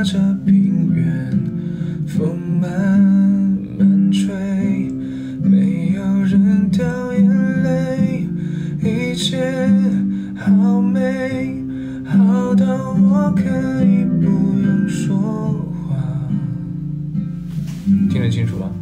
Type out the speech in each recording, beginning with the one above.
着平原，风慢慢吹，没有人掉眼泪，一切好美，好到我可以不用说话。听得清楚吗？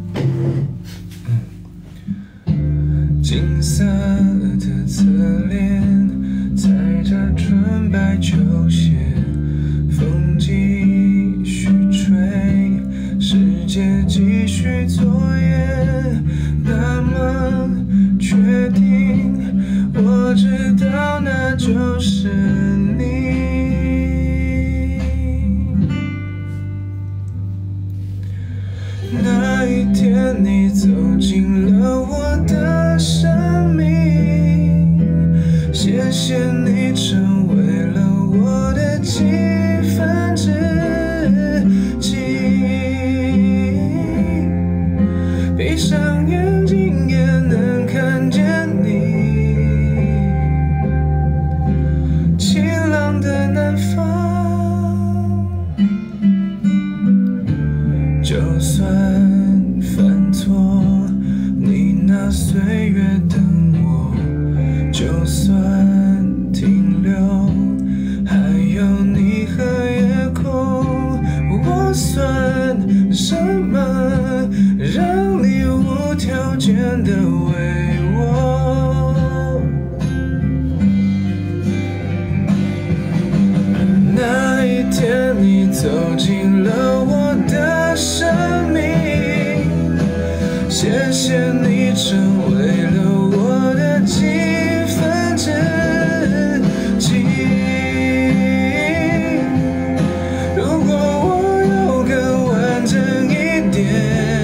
金色的侧脸，踩着纯白球鞋，风继续吹，世界继续作业。那么确定，我知道那就是你。那一天，你走进了我的生命，谢谢你成为了我的几分之几。闭上眼睛也能看见你，晴朗的南方。就算犯错，你拿岁月等我；就算停留，还有你和夜空。我算什么，让你无条件的为我？那一天，你走进了我的生命，谢谢你成为了我的几分之几。如果我要更完整一点，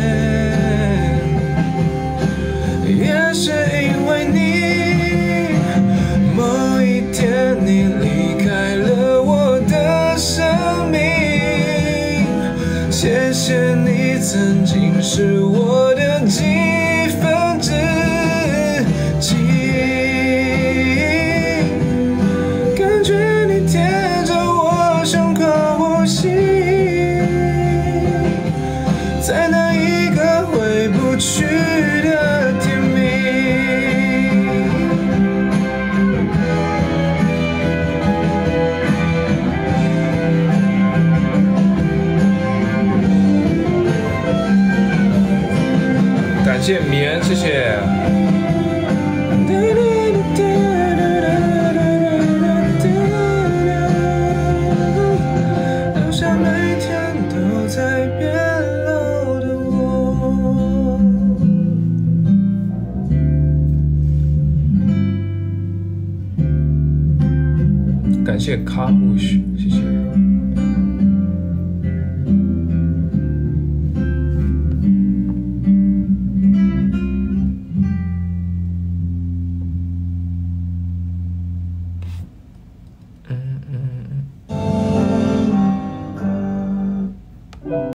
也是因为你。某一天，你离开了我的生命，谢谢你曾经是我的几分之几。感觉你贴着我胸口呼吸，在那一个回不去的甜蜜。感谢棉，谢谢。留下每天都在变老的我。感谢卡布许，谢谢。